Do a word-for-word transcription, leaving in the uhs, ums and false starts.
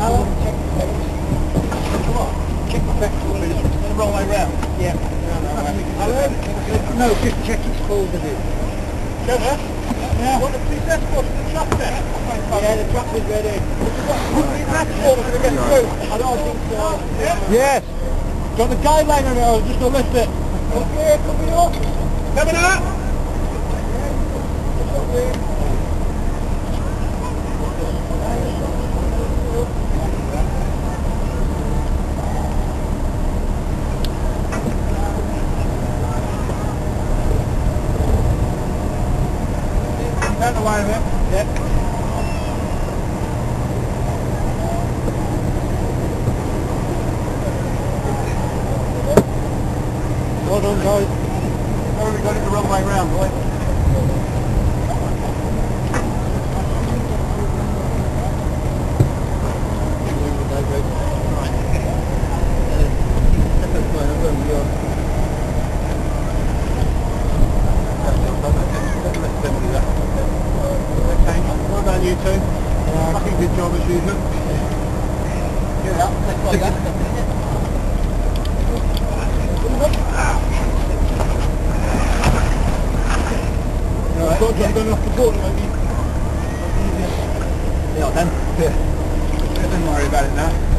Alan, check the petrol. Come on, check the petrol. The wrong way round. Yeah. No, no, Alan, no, just check it's full of it. Trevor? Yeah. What the police escort to the truck there? Yeah, the truck is ready. What is that for? We're going to get through. I don't think so. Yes. Got the guideline on it, I was just going to lift it. Okay, coming up. Coming up. Out the way of it. Yep. Well done, guys. Oh, we got it the wrong way round, boy. Well done, you two. Uh, I think good job as usual. Get up, take like that. Right. Got to go off the board, maybe. Yeah, then. Yeah. Don't worry about it now.